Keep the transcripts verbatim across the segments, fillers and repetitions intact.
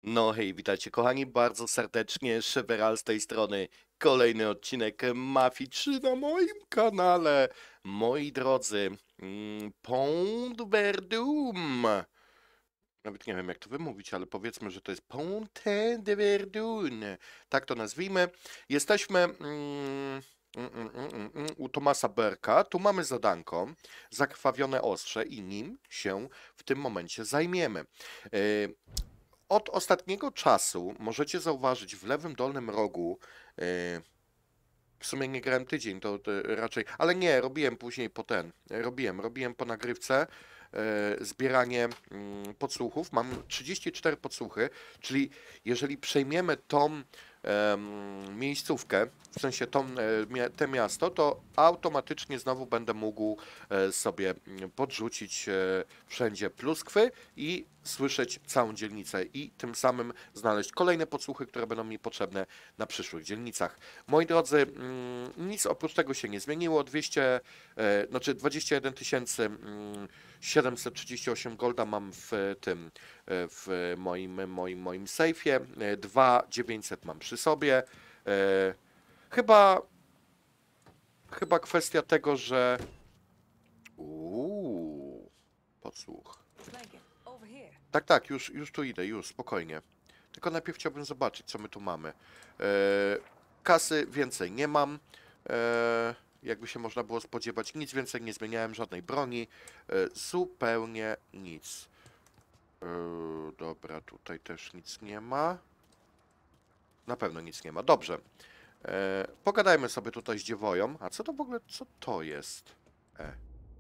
No hej, witajcie kochani bardzo serdecznie, Szeweral z tej strony. Kolejny odcinek Mafii trzy na moim kanale. Moi drodzy, mm, Pont Verdum. Nawet nie wiem jak to wymówić, ale powiedzmy, że to jest Ponte de Verdun. Tak to nazwijmy. Jesteśmy mm, mm, mm, mm, mm, mm, u Tomasa Berka. Tu mamy zadanko, zakrwawione ostrze i nim się w tym momencie zajmiemy. Yy, Od ostatniego czasu możecie zauważyć w lewym dolnym rogu, yy, w sumie nie grałem tydzień, to, to raczej, ale nie, robiłem później po ten, robiłem, robiłem po nagrywce yy, zbieranie yy, podsłuchów, mam trzydzieści cztery podsłuchy, czyli jeżeli przejmiemy tą em, miejscówkę, w sensie tą, e, mia- te miasto, to automatycznie znowu będę mógł e, sobie mm, podrzucić e, wszędzie pluskwy i słyszeć całą dzielnicę i tym samym znaleźć kolejne podsłuchy, które będą mi potrzebne na przyszłych dzielnicach. Moi drodzy, mm, nic oprócz tego się nie zmieniło. dwieście, e, znaczy dwadzieścia jeden tysięcy siedemset trzydzieści osiem golda mam w tym, e, w moim, moim, moim sejfie. E, dwa tysiące dziewięćset mam przy sobie. E, Chyba, chyba kwestia tego, że... Uuu, podsłuch. Lincoln, over here. Tak, tak, już, już tu idę, już, spokojnie. Tylko najpierw chciałbym zobaczyć, co my tu mamy. E, kasy więcej nie mam. E, jakby się można było spodziewać, nic więcej nie zmieniałem, żadnej broni. E, zupełnie nic. E, dobra, tutaj też nic nie ma. Na pewno nic nie ma. Dobrze. E, pogadajmy sobie tutaj z dziewoją. A co to w ogóle, co to jest? E.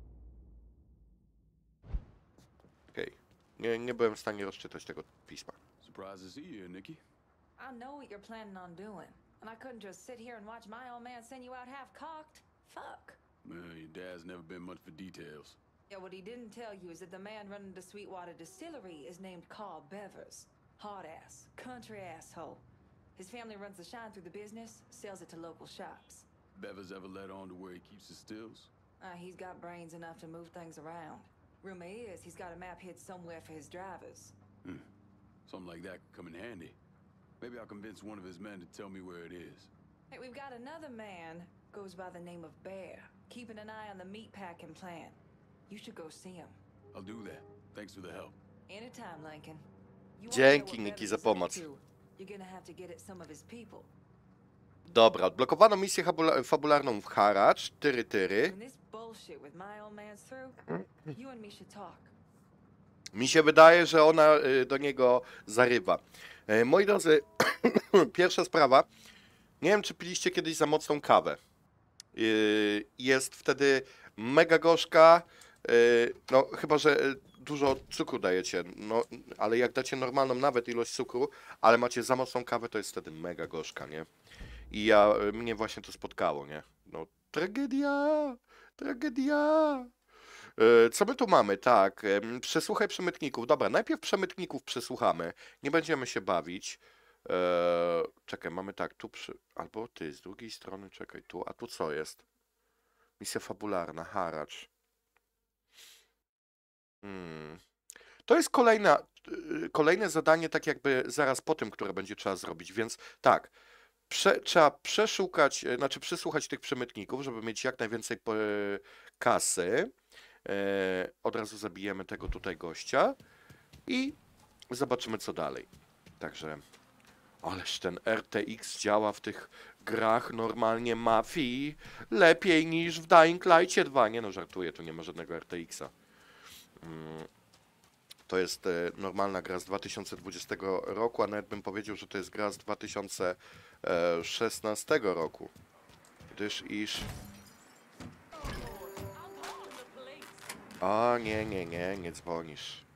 Okej. Nie, nie byłem w stanie rozczytać tego pisma. Surprised to see you here, Nikki. I know what you're planning on doing, and I couldn't just sit here and watch my old man send you out half-cocked. Fuck. Well, your dad's never been much for details. Yeah, what he didn't tell you is that the man running the Sweetwater Distillery is named Carl Bevers. Hard ass, country asshole. His family runs the shine through the business, sells it to local shops. Bevers ever let on to where he keeps his stills? Uh, he's got brains enough to move things around. Rumor is he's got a map hid somewhere for his drivers. Hmm. Something like that could come in handy. Maybe I'll convince one of his men to tell me where it is. Hey, we've got another man, goes by the name of Bear, keeping an eye on the meatpacking plant. You should go see him. I'll do that. Thanks for the help. Anytime, Lincoln. You wanna Dzięki, know what Nikki, Bevers za is up pomoc. to, You're gonna have to get at some of his people. Dobra, odblokowano misję habula- fabularną w Haracz. Tyry, tyry. When this bullshit with my old man's through, you and me should talk. Mi się wydaje, że ona y, do niego zarywa. E, moi drodzy, pierwsza sprawa. Nie wiem, czy piliście kiedyś za mocną kawę. Y, jest wtedy mega gorzka. Y, no, chyba że y, dużo cukru dajecie. No, ale jak dacie normalną nawet ilość cukru, ale macie za mocną kawę, to jest wtedy mega gorzka, nie? I ja, y, mnie właśnie to spotkało, nie? No, tragedia! Tragedia! E, Co my tu mamy? Tak, em, przesłuchaj przemytników. Dobra, najpierw przemytników przesłuchamy. Nie będziemy się bawić. E, czekaj, mamy tak, tu przy... Albo ty, z drugiej strony, czekaj, tu. A tu co jest? Misja fabularna, haracz. Hmm. To jest kolejna, y, kolejne zadanie, tak jakby zaraz po tym, które będzie trzeba zrobić, więc tak. Prze, trzeba przeszukać, e, znaczy przesłuchać tych przemytników, żeby mieć jak najwięcej po- kasy. E, od razu zabijemy tego tutaj gościa i zobaczymy co dalej. Także, ależ ten R T X działa w tych grach normalnie mafii lepiej niż w Dying Light dwa. Nie no, żartuję, tu nie ma żadnego R T X-a. Mm, To jest e, normalna gra z dwa tysiące dwudziestego roku, a nawet bym powiedział, że to jest gra z dwa tysiące szesnastego roku. Gdyż iż... O, nie, nie, nie, nie dzwonisz.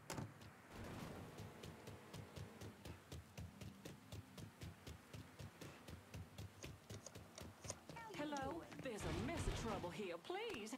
Hello, there's a mess of trouble here, please.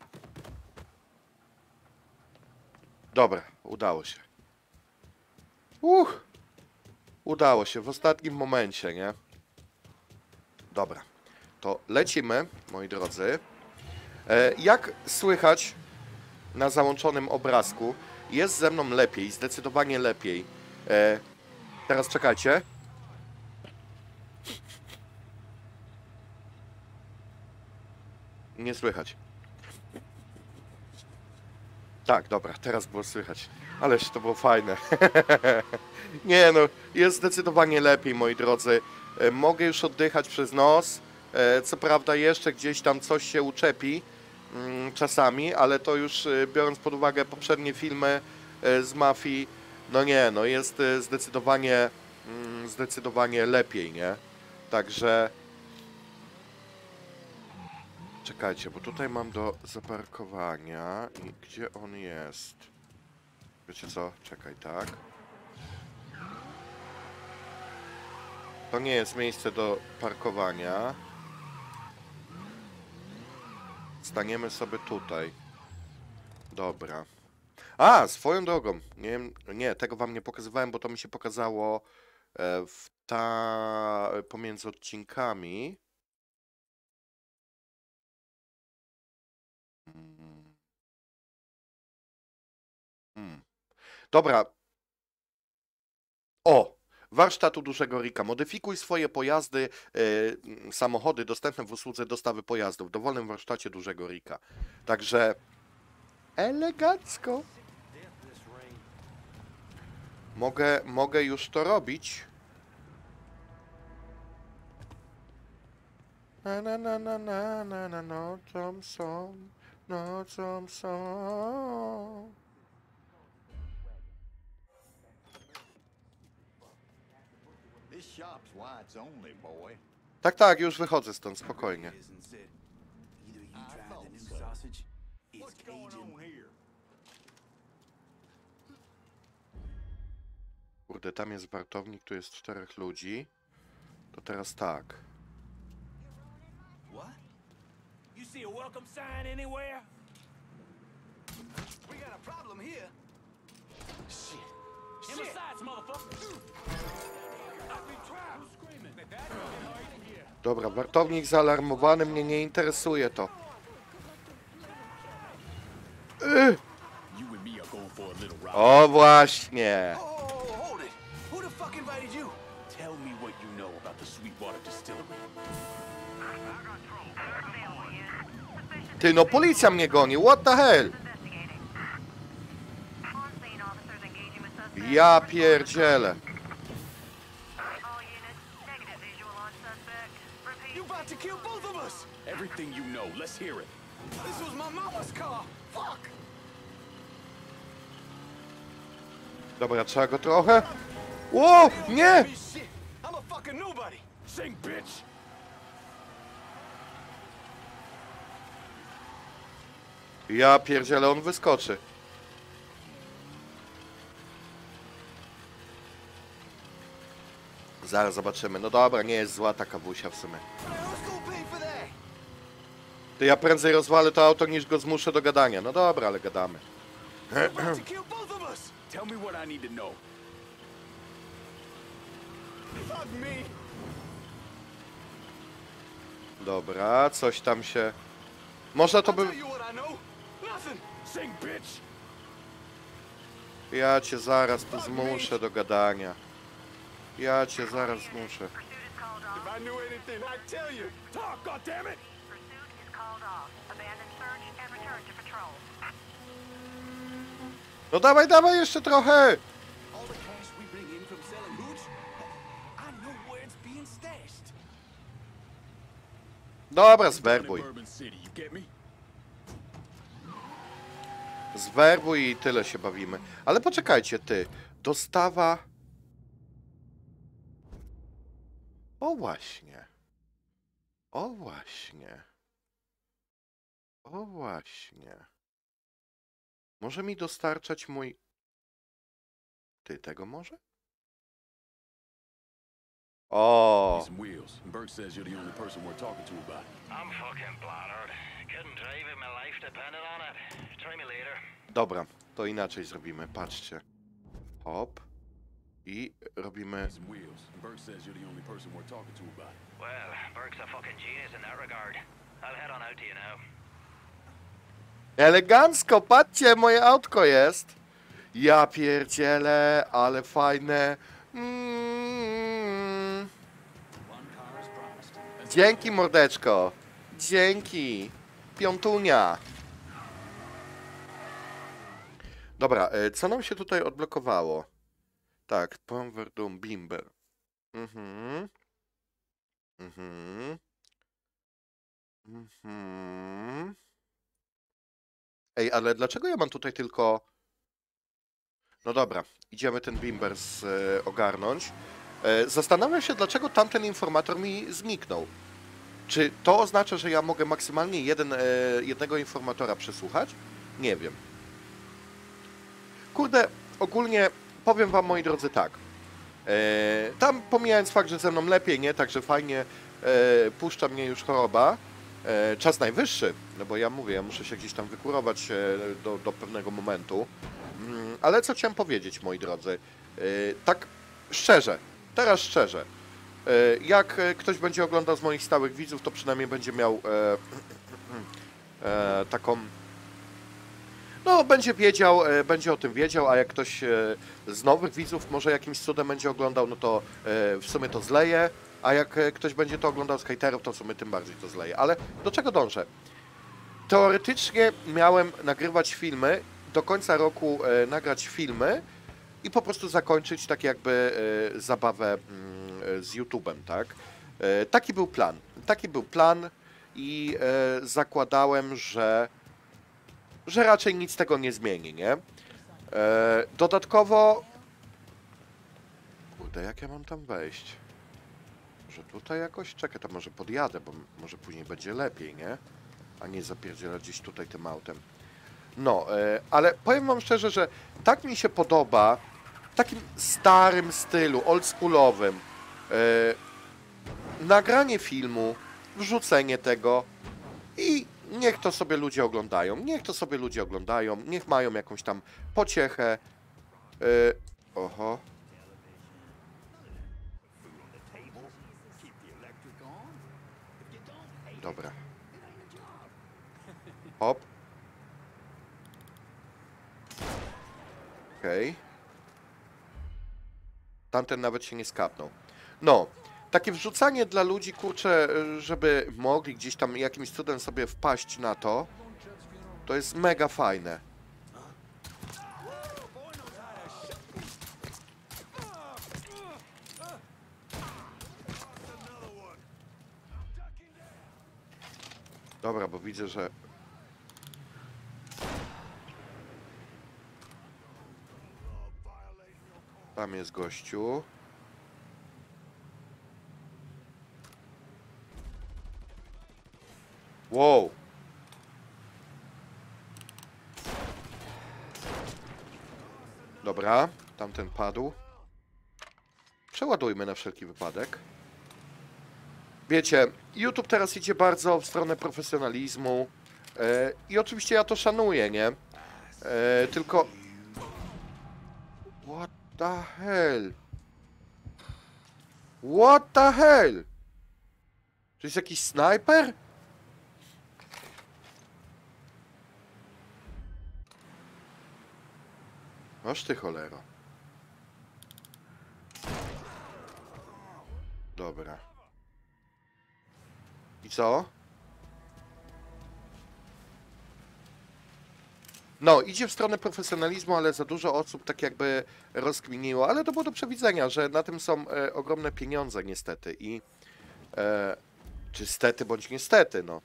Dobra, udało się. Uch! Udało się w ostatnim momencie, nie? Dobra, to lecimy, moi drodzy. E, jak słychać na załączonym obrazku, jest ze mną lepiej, zdecydowanie lepiej. E, Teraz czekajcie. Nie słychać. Tak, dobra, teraz było słychać. Ależ to było fajne. Nie no, jest zdecydowanie lepiej, moi drodzy. E, Mogę już oddychać przez nos. E, Co prawda jeszcze gdzieś tam coś się uczepi mm, czasami, ale to już e, biorąc pod uwagę poprzednie filmy e, z Mafii, no nie, no jest e, zdecydowanie, mm, zdecydowanie lepiej, nie? Także... Czekajcie, bo tutaj mam do zaparkowania i gdzie on jest? Wiecie co? Czekaj, tak. To nie jest miejsce do parkowania. Staniemy sobie tutaj. Dobra. A, swoją drogą. Nie wiem, nie, tego wam nie pokazywałem, bo to mi się pokazało e, w ta... pomiędzy odcinkami. Hmm. Hmm. Dobra. O! Warsztatu Dużego Rika. Modyfikuj swoje pojazdy, e, samochody dostępne w usłudze dostawy pojazdów w dowolnym warsztacie Dużego Rika. Także elegancko. Mogę, mogę już to robić. Na na na na na na na nocą są, nocą są. This shop's whites only, boy. Tak, tak, już wychodzę stąd, spokojnie. What's going on here? Kurde, tam jest wartownik, tu jest czterech ludzi. To teraz tak. What? You see a welcome sign anywhere? We got a problem here. Shit. In my sights, motherfucker. I've been trapped. Screaming. Dobra, wartownik zaalarmowany, mnie nie interesuje to. Yy. You and me are going for a little ride. O właśnie. Oh, hold it. Who the fuck invited you? Tell me what you know about the Sweetwater Distillery. Ty, no policja mnie goni, what the hell? Ja pierdzielę. You about to kill both of us. Everything you know, let's hear it. This was my mama's car. Fuck. Dobra, trzeba go trochę. O, nie! Shit. I'm a fucking nobody. Sing, bitch! Ja pierdzielę, on wyskoczy. Zaraz zobaczymy. No dobra, nie jest zła ta kawusia w sumie. Who's gonna pay for that? To ja prędzej rozwalę to auto, niż go zmuszę do gadania. No dobra, ale gadamy. You're about to kill both of us. Tell me what I need to know. Fuck me. Dobra, coś tam się... Można to I'll by... tell you what I know. Nothing. Sing, bitch! Ja cię zaraz tu zmuszę do gadania. Ja cię zaraz zmuszę. If I knew anything, I'd tell you. Talk, goddammit! Pursuit is called off. Abandon search and return to patrol. No dawaj, dawaj jeszcze trochę! All the cash we bring in from selling hooch, I know where it's being stashed. Dobra, zwerbuj. Bourbon City, you get me? Zwerbuj i tyle się bawimy. Ale poczekajcie, ty. Dostawa... O właśnie. O właśnie. O właśnie. Może mi dostarczać mój... Ty tego może? O. Need some wheels. And Burke says you're the only person we're talking to about it. I'm fucking bladdered. Couldn't drive if my life depended on it. Try me later. Dobra, to inaczej zrobimy. Patrzcie. Hop. I robimy... Need some wheels. And Burke says you're the only person we're talking to about it. Well, Burke's a fucking genius in that regard. I'll head on out to you now. Elegancko, patrzcie, moje autko jest. Ja pierdzielę, ale fajne. Mm. Dzięki, mordeczko. Dzięki. Piątunia. Dobra, e, co nam się tutaj odblokowało? Tak, Pomverdum Bimber. Mhm. Mhm. Mhm. Ej, ale dlaczego ja mam tutaj tylko... No dobra, idziemy ten Bimber z, e, ogarnąć. E, zastanawiam się, dlaczego tamten informator mi zniknął. Czy to oznacza, że ja mogę maksymalnie jeden, e, jednego informatora przesłuchać? Nie wiem. Kurde, ogólnie powiem wam, moi drodzy, tak. E, tam pomijając fakt, że ze mną lepiej, nie? Także fajnie e, puszcza mnie już choroba. E, czas najwyższy, no bo ja mówię, ja muszę się gdzieś tam wykurować e, do, do pewnego momentu. Mm, ale co chciałem powiedzieć, moi drodzy? E, tak szczerze, teraz szczerze. E, jak e, ktoś będzie oglądał z moich stałych widzów, to przynajmniej będzie miał e, e, taką... No, będzie wiedział, e, będzie o tym wiedział, a jak ktoś e, z nowych widzów może jakimś cudem będzie oglądał, no to e, w sumie to zleje, a jak e, ktoś będzie to oglądał z hejterów, to w sumie tym bardziej to zleje. Ale do czego dążę? Teoretycznie miałem nagrywać filmy, do końca roku e, nagrać filmy i po prostu zakończyć tak jakby e, zabawę mm, z YouTube'em, tak? E, taki był plan. Taki był plan i e, zakładałem, że że raczej nic tego nie zmieni, nie? E, dodatkowo... Kurde, jak ja mam tam wejść? Może tutaj jakoś? Czekaj, to może podjadę, bo może później będzie lepiej, nie? A nie zapierdzielać gdzieś tutaj tym autem. No, e, ale powiem wam szczerze, że tak mi się podoba, w takim starym stylu, oldschoolowym, e, nagranie filmu, wrzucenie tego i niech to sobie ludzie oglądają, niech to sobie ludzie oglądają, niech mają jakąś tam pociechę. Yy, oho. Dobra. Hop. Okej. Okay. Tamten nawet się nie skapnął. No. Takie wrzucanie dla ludzi, kurczę, żeby mogli gdzieś tam jakimś cudem sobie wpaść na to, to jest mega fajne. Dobra, bo widzę, że... Tam jest gościu. Wow. Dobra, tamten padł. Przeładujmy na wszelki wypadek. Wiecie, YouTube teraz idzie bardzo w stronę profesjonalizmu e, i oczywiście ja to szanuję, nie? E, tylko... What the hell? What the hell? To jest jakiś snajper? Masz ty, cholero. Dobra. I co? No, idzie w stronę profesjonalizmu, ale za dużo osób tak jakby rozkminiło, ale to było do przewidzenia, że na tym są e, ogromne pieniądze niestety i e, czy stety bądź niestety, no.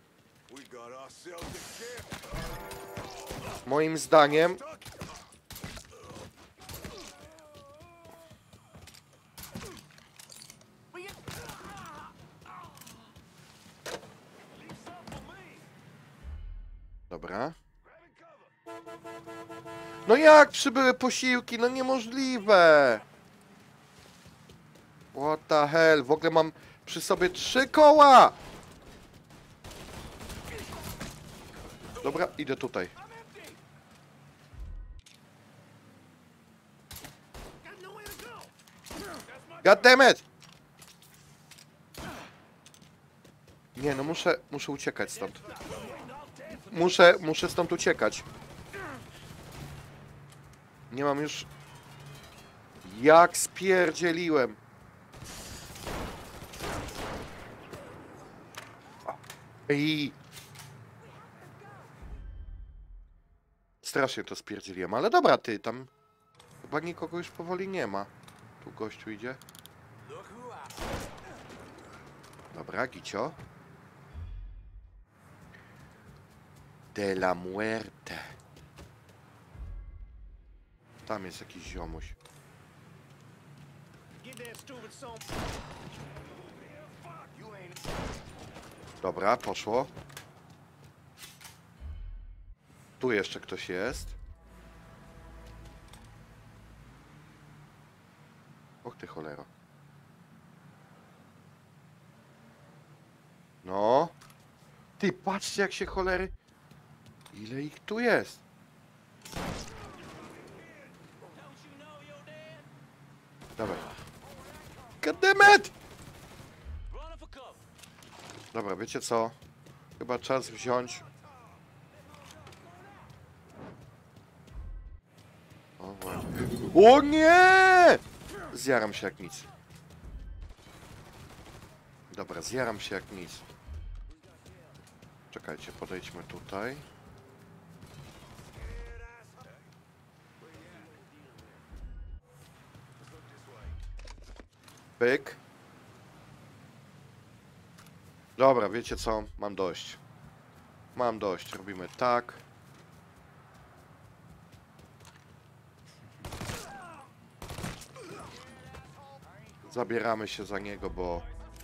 Moim zdaniem dobra. No jak przybyły posiłki? No niemożliwe! What the hell? W ogóle mam przy sobie trzy koła! Dobra, idę tutaj. God damn it! Nie, no muszę, muszę uciekać stąd. Muszę, muszę stąd uciekać. Nie mam już... Jak spierdzieliłem. Ej. Strasznie to spierdzieliłem, ale dobra, ty tam chyba nikogo już powoli nie ma. Tu gościu idzie. Dobra, Gicio. De la muerte. Tam jest jakiś ziomuś. Dobra, poszło. Tu jeszcze ktoś jest. Och ty cholero. No. Ty, patrzcie jak się cholery... Ile ich tu jest? Dawaj. Goddammit! Dobra, wiecie co? Chyba czas wziąć... O, właśnie. O nie! Zjaram się jak nic. Dobra, zjaram się jak nic. Czekajcie, podejdźmy tutaj. Pyk. Dobra, wiecie co? Mam dość. Mam dość. Robimy tak. Zabieramy się za niego, bo...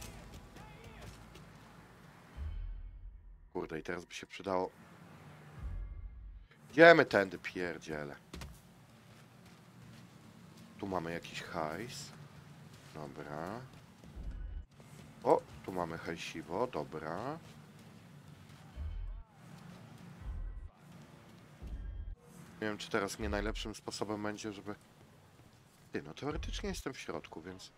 Kurde, i teraz by się przydało... Idziemy tędy, pierdziele. Tu mamy jakiś hajs. Dobra. O, tu mamy hajsiwo, dobra. Nie wiem, czy teraz nie najlepszym sposobem będzie, żeby... Ty, no teoretycznie jestem w środku, więc...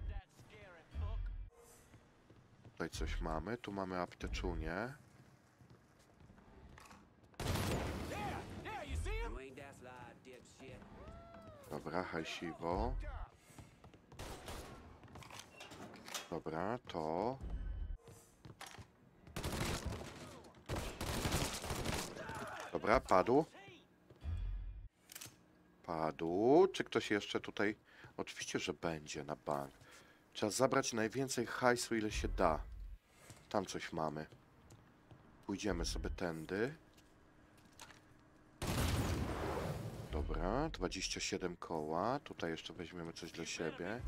Tutaj coś mamy, tu mamy apteczunię. Dobra, hajsiwo. Dobra, to... Dobra, padł. Padł. Czy ktoś jeszcze tutaj... Oczywiście, że będzie na bank. Trzeba zabrać najwięcej hajsu, ile się da. Tam coś mamy. Pójdziemy sobie tędy. Dobra, dwadzieścia siedem koła. Tutaj jeszcze weźmiemy coś dla siebie.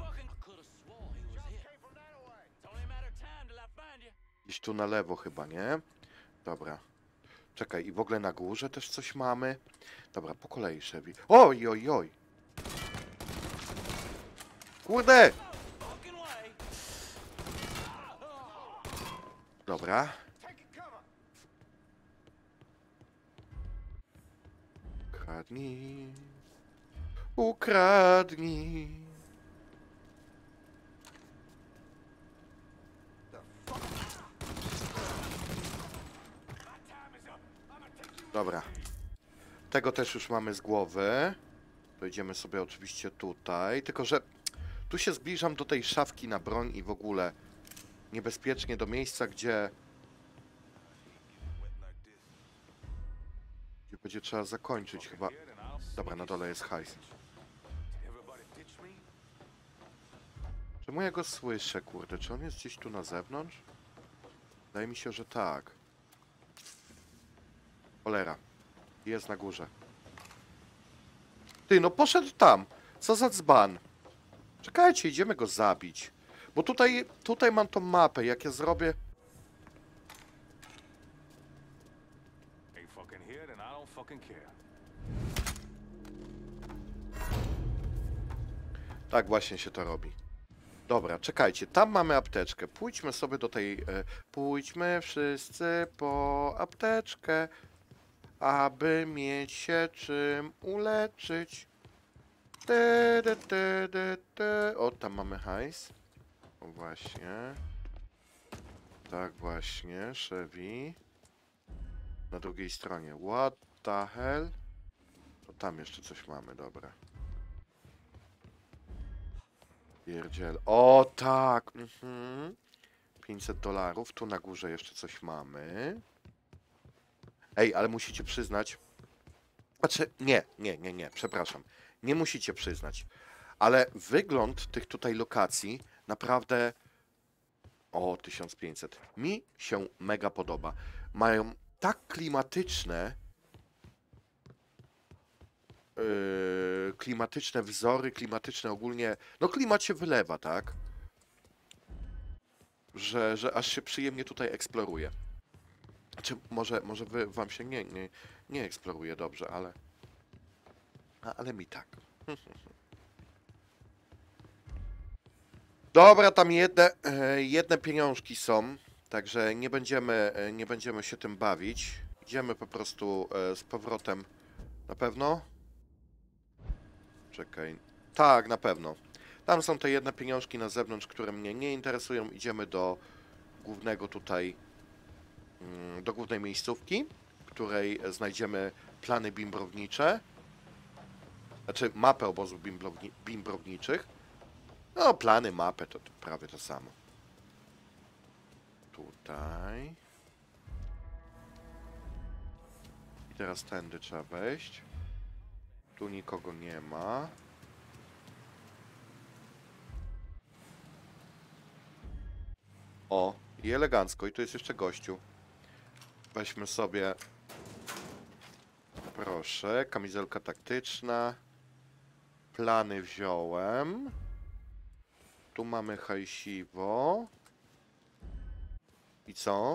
Gdzieś tu na lewo chyba, nie? Dobra. Czekaj, i w ogóle na górze też coś mamy. Dobra, po kolei, Chevy. Oj, oj, oj. Kurde! Dobra. Ukradnij. Ukradnij. Dobra. Tego też już mamy z głowy. Dojdziemy sobie oczywiście tutaj. Tylko, że tu się zbliżam do tej szafki na broń i w ogóle niebezpiecznie do miejsca, gdzie... Gdzie będzie trzeba zakończyć chyba. Dobra, na dole jest hajs. Czemu ja go słyszę, kurde? Czy on jest gdzieś tu na zewnątrz? Wydaje mi się, że tak. Cholera. Jest na górze. Ty, no poszedł tam. Co za dzban. Czekajcie, idziemy go zabić. Bo tutaj, tutaj mam tą mapę. Jak ja zrobię... Tak właśnie się to robi. Dobra, czekajcie, tam mamy apteczkę. Pójdźmy sobie do tej... E, pójdźmy wszyscy po apteczkę, aby mieć się czym uleczyć. Te, te, te, te, te. O, tam mamy hajs. O, właśnie. Tak właśnie, Chevy. Na drugiej stronie. What the hell? To tam jeszcze coś mamy, dobra. Pierdziel. O tak. Mhm. pięćset dolarów. Tu na górze jeszcze coś mamy. Ej, ale musicie przyznać. Znaczy, nie, nie, nie, nie, przepraszam. Nie musicie przyznać. Ale wygląd tych tutaj lokacji naprawdę... O, tysiąc pięćset. Mi się mega podoba. Mają tak klimatyczne... Yy, klimatyczne wzory, klimatyczne ogólnie... No klimat się wylewa, tak? Że, że aż się przyjemnie tutaj eksploruje. Czy może, może wy, wam się nie, nie, nie eksploruje dobrze, ale... A, ale mi tak. Dobra, tam jedne, e, jedne pieniążki są, także nie będziemy, e, nie będziemy się tym bawić. Idziemy po prostu e, z powrotem. Na pewno? Czekaj. Tak, na pewno. Tam są te jedne pieniążki na zewnątrz, które mnie nie interesują. Idziemy do głównego tutaj, mm, do głównej miejscówki, w której znajdziemy plany bimbrownicze. Znaczy mapę obozów bimbrowni bimbrowniczych. No, plany, mapę to, to prawie to samo. Tutaj. I teraz tędy trzeba wejść. Tu nikogo nie ma. O, i elegancko. I tu jest jeszcze gościu. Weźmy sobie... Proszę, kamizelka taktyczna. Plany wziąłem. Tu mamy hajsiwo. I co?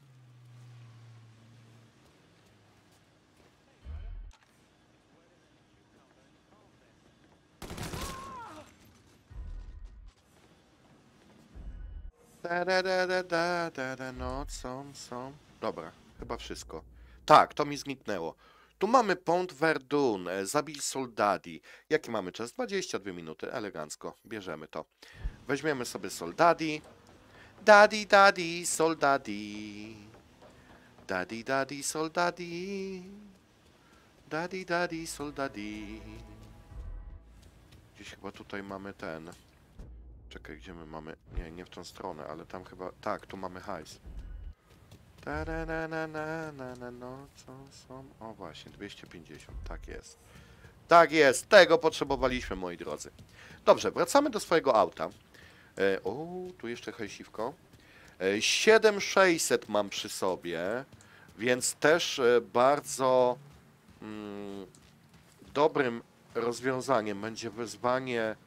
Da, da, da, da, da, da, da, no, są, są. Dobra, chyba wszystko. Tak, to mi zniknęło. Tu mamy Pont Verdun, e, zabij soldadi. Jaki mamy czas? dwadzieścia dwie minuty, elegancko. Bierzemy to. Weźmiemy sobie soldadi. Daddy, daddy, soldadi. Daddy, daddy, soldadi. Daddy, daddy, soldadi. Gdzieś chyba tutaj mamy ten... Czekaj, gdzie my mamy... Nie, nie w tą stronę, ale tam chyba... Tak, tu mamy hajs. Ta na na na na na na no, co są? O właśnie, dwieście pięćdziesiąt, tak jest. Tak jest, tego potrzebowaliśmy, moi drodzy. Dobrze, wracamy do swojego auta. E, o, tu jeszcze hajsiwko. E, siedem tysięcy sześćset mam przy sobie, więc też e, bardzo mm, dobrym rozwiązaniem będzie wezwanie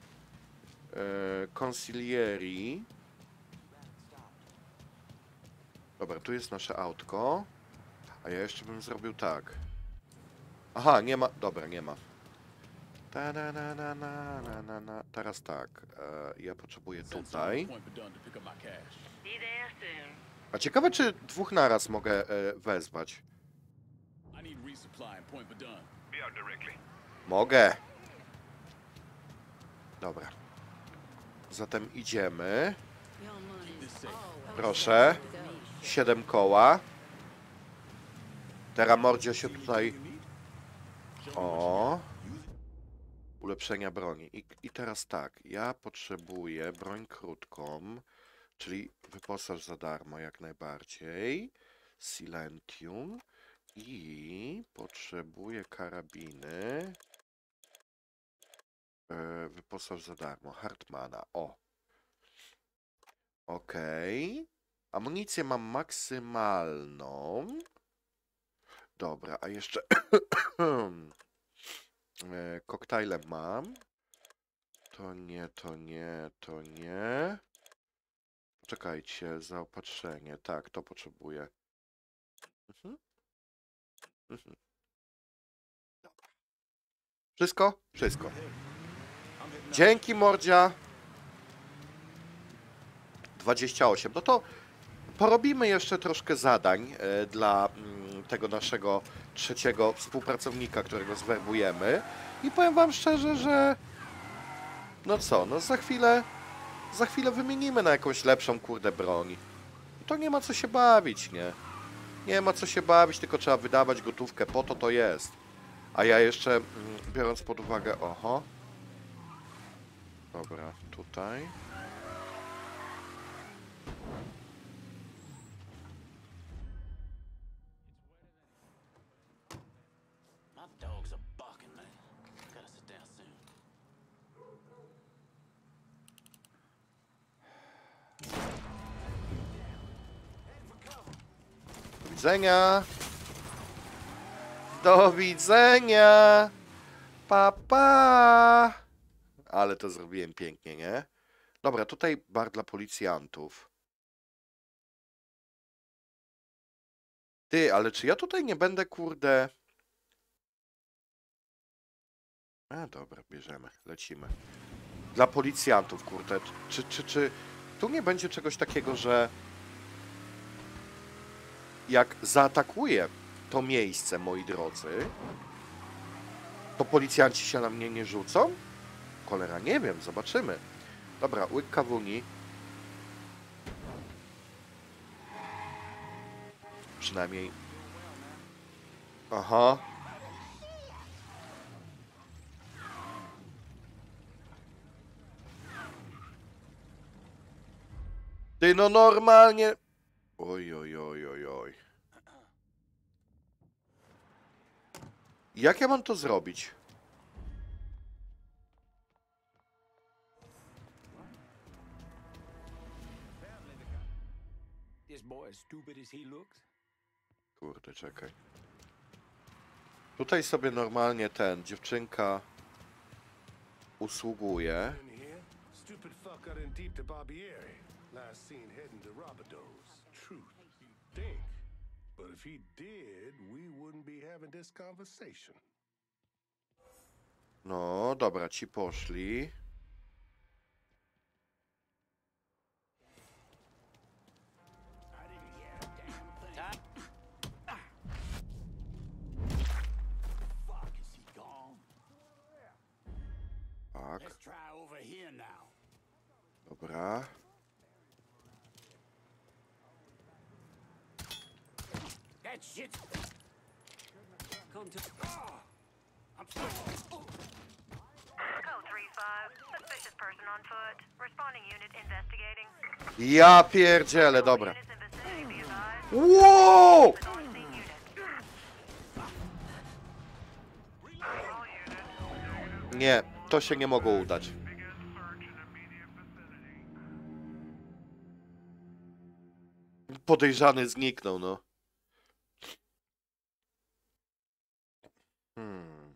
Consiglieri. Dobra, tu jest nasze autko. A ja jeszcze bym zrobił tak. Aha, nie ma. Dobra, nie ma. Ta na na na na na na na. Teraz tak. E, ja potrzebuję tutaj. A ciekawe, czy dwóch naraz mogę e, wezwać. Mogę. Dobra. Zatem idziemy. Proszę. Siedem koła. Teraz mordzio się tutaj... O. Ulepszenia broni. I, I teraz tak. Ja potrzebuję broń krótką, czyli wyposaż za darmo jak najbardziej. Silentium. I potrzebuję karabiny. Yy, wyposaż za darmo. Hartmana. O. Okej. Okay. Amunicję mam maksymalną. Dobra, a jeszcze e, koktajle mam. To nie, to nie, to nie. Czekajcie, zaopatrzenie. Tak, to potrzebuję. Mhm. Mhm. Dobra. Wszystko? Wszystko. Dzięki, mordzia. dwadzieścia osiem. No to porobimy jeszcze troszkę zadań e, dla m, tego naszego trzeciego współpracownika, którego zwerbujemy. I powiem wam szczerze, że no co, no za chwilę za chwilę wymienimy na jakąś lepszą kurde broń. To nie ma co się bawić, nie? Nie ma co się bawić, tylko trzeba wydawać gotówkę, po to to jest. A ja jeszcze, m, biorąc pod uwagę, oho, Dobra, tutaj. My dogs are barking, man. Gotta sit down soon. Do widzenia! Do widzenia! Pa, pa! Ale to zrobiłem pięknie, nie? Dobra, tutaj bar dla policjantów. Ty, ale czy ja tutaj nie będę, kurde... A, dobra, bierzemy, lecimy. Dla policjantów, kurde. Czy, czy, czy tu nie będzie czegoś takiego, że jak zaatakuję to miejsce, moi drodzy, to policjanci się na mnie nie rzucą? Cholera, nie wiem, zobaczymy. Dobra, łyk kawuni. Przynajmniej... Aha. Ty, no normalnie... Oj, oj, oj, oj, oj. Jak ja mam to zrobić? This boy as stupid as he looks? Kurde, czekaj. Tutaj sobie normalnie ten, dziewczynka usługuje. In here, stupid fuck got in deep to Barbieri. Last seen heading to Robidoux. Truth, you'd think. But if he did, we wouldn't be having this conversation. No, dobra, ci poszli. Fuck, is he gone? Tak, Let's try over here now. dobra. That shit. Come to. I'm sorry. Code three five. Suspicious person on foot. Responding unit investigating. Ja pierdzielę, dobra. Units in vicinity be advised. Wow! On scene unit. All units. Nie, to się nie mogło udać. Podejrzany zniknął, no. Hmm.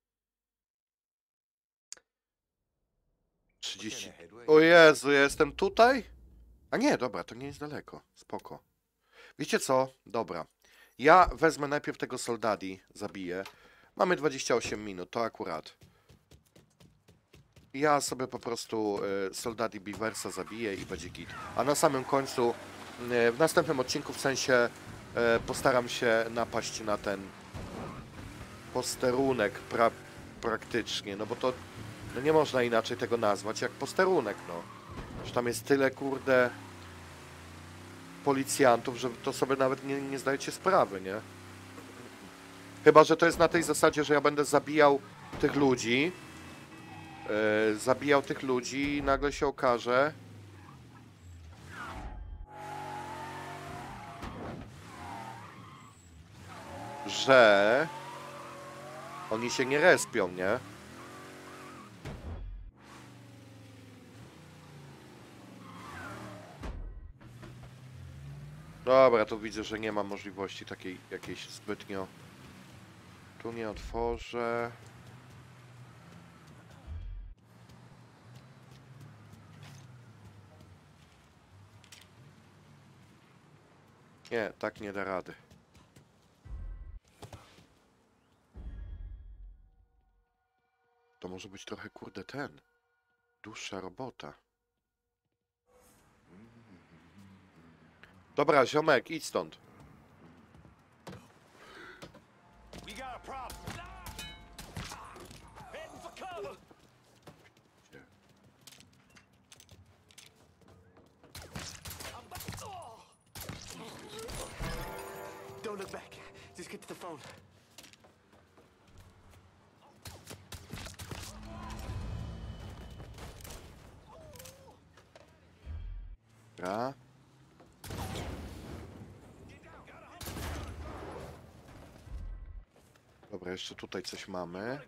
trzydzieści... O Jezu, ja jestem tutaj? A nie, dobra, to nie jest daleko. Spoko. Wiecie co? Dobra. Ja wezmę najpierw tego Soldadi, zabiję. Mamy dwadzieścia osiem minut, to akurat. Ja sobie po prostu y, Soldadi Beaversa zabiję i będzie git. A na samym końcu, y, w następnym odcinku, w sensie, y, postaram się napaść na ten posterunek pra praktycznie, no bo to no nie można inaczej tego nazwać jak posterunek, no. Że tam jest tyle, kurde, policjantów, że to sobie nawet nie, nie zdajecie sprawy, nie? Chyba że to jest na tej zasadzie, że ja będę zabijał tych ludzi, yy, zabijał tych ludzi i nagle się okaże, że oni się nie respią, nie? Dobra, tu widzę, że nie ma możliwości takiej jakiejś zbytnio. Tu nie otworzę. Nie, tak nie da rady. To może być trochę, kurde, ten. Dłuższa robota. Dobra, ziomek, idź stąd. We got a problem. Heading for cover. Don't look back. Just get to the phone. Dobra. Dobra, jeszcze tutaj coś mamy.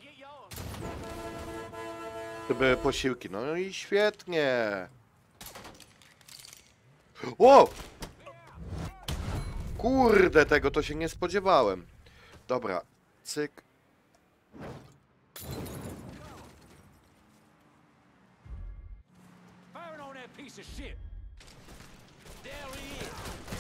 To były posiłki, no i świetnie. O! Kurde, tego to się nie spodziewałem. Dobra, cyk. Firing on that piece of shit. There he is.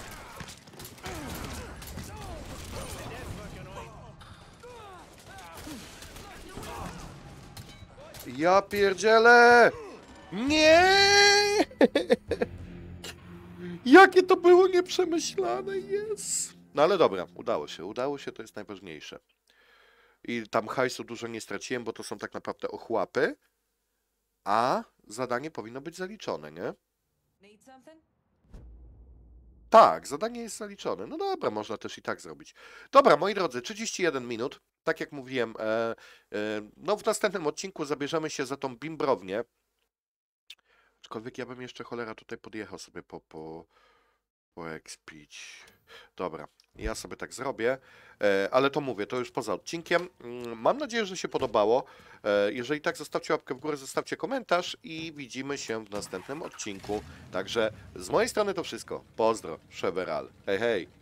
Ja pierdzielę! Nie! Jakie to było nieprzemyślane, jest. No ale dobra, udało się, udało się, to jest najważniejsze. I tam hajsu dużo nie straciłem, bo to są tak naprawdę ochłapy, a zadanie powinno być zaliczone, nie? Need something? Tak, zadanie jest zaliczone. No dobra, można też i tak zrobić. Dobra, moi drodzy, trzydzieści jeden minut. Tak jak mówiłem, e, e, no w następnym odcinku zabierzemy się za tą bimbrownię. Aczkolwiek ja bym jeszcze, cholera, tutaj podjechał sobie po, po, po expić. Dobra, ja sobie tak zrobię, e, ale to mówię, to już poza odcinkiem. Mm, Mam nadzieję, że się podobało. E, jeżeli tak, zostawcie łapkę w górę, zostawcie komentarz i widzimy się w następnym odcinku. Także z mojej strony to wszystko. Pozdro, Szeweral. Hej, hej.